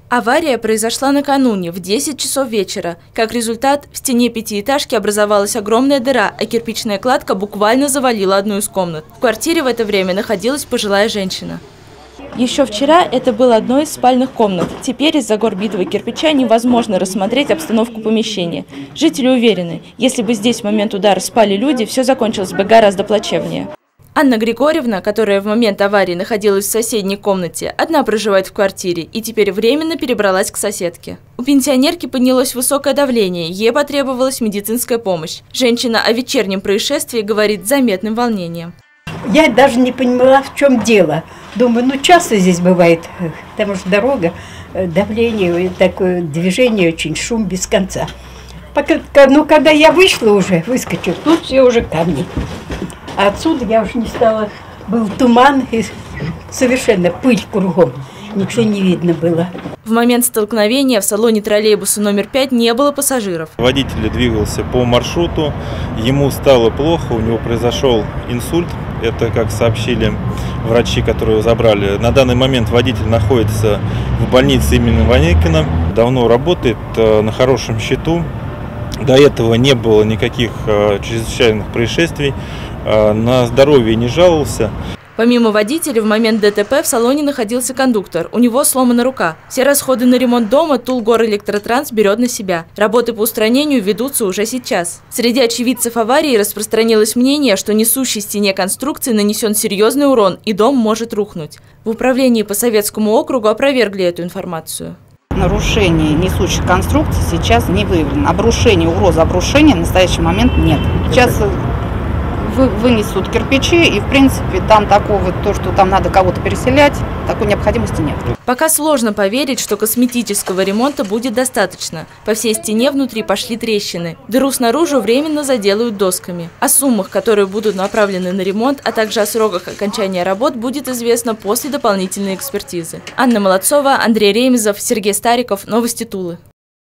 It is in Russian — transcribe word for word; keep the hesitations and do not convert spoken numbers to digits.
Авария произошла накануне, в десять часов вечера. Как результат, в стене пятиэтажки образовалась огромная дыра, а кирпичная кладка буквально завалила одну из комнат. В квартире в это время находилась пожилая женщина. Еще вчера это было одной из спальных комнат. Теперь из-за гор битого кирпича невозможно рассмотреть обстановку помещения. Жители уверены, если бы здесь в момент удара спали люди, все закончилось бы гораздо плачевнее. Анна Григорьевна, которая в момент аварии находилась в соседней комнате, одна проживает в квартире и теперь временно перебралась к соседке. У пенсионерки поднялось высокое давление, ей потребовалась медицинская помощь. Женщина о вечернем происшествии говорит с заметным волнением. Я даже не поняла, в чем дело. Думаю, ну часто здесь бывает, потому что дорога, давление, такое движение, очень шум без конца. Пока, ну, когда я вышла уже, выскочила, тут все уже камни. А отсюда я уже не стала, был туман и совершенно пыль кругом, ничего не видно было. В момент столкновения в салоне троллейбуса номер пять не было пассажиров. Водитель двигался по маршруту, ему стало плохо, у него произошел инсульт. Это, как сообщили врачи, которые его забрали. На данный момент водитель находится в больнице имени Ваникина, давно работает на хорошем счету. До этого не было никаких чрезвычайных происшествий, на здоровье не жаловался. Помимо водителя, в момент ДТП в салоне находился кондуктор. У него сломана рука. Все расходы на ремонт дома Тулгорэлектротранс берет на себя. Работы по устранению ведутся уже сейчас. Среди очевидцев аварии распространилось мнение, что несущей стене конструкции нанесен серьезный урон и дом может рухнуть. В управлении по Советскому округу опровергли эту информацию. Нарушений несущих конструкций сейчас не выявлено. Обрушения, угрозы обрушения в настоящий момент нет. Сейчас вынесут кирпичи, и в принципе там такого, то, что там надо кого-то переселять, такой необходимости нет. Пока сложно поверить, что косметического ремонта будет достаточно. По всей стене внутри пошли трещины. Дыру снаружи временно заделают досками. О суммах, которые будут направлены на ремонт, а также о сроках окончания работ будет известно после дополнительной экспертизы. Анна Молодцова, Андрей Ремезов, Сергей Стариков. Новости Тулы.